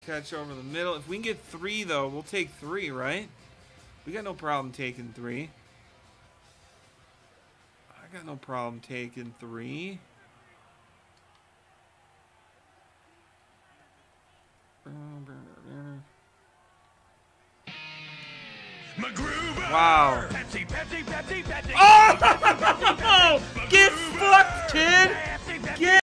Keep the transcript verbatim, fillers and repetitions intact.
Catch over the middle. If we can get three, though, we'll take three, right? We got no problem taking three. I got no problem taking three. Wow. Pepsi, Pepsi, Pepsi, Pepsi. Oh! Get fucked, kid!